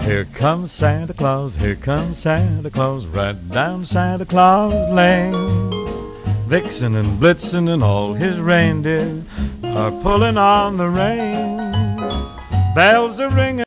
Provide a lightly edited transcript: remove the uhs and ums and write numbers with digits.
Here comes Santa Claus, here comes Santa Claus, right down Santa Claus Lane. Vixen and Blitzen and all his reindeer are pulling on the rein. Bells are ringing.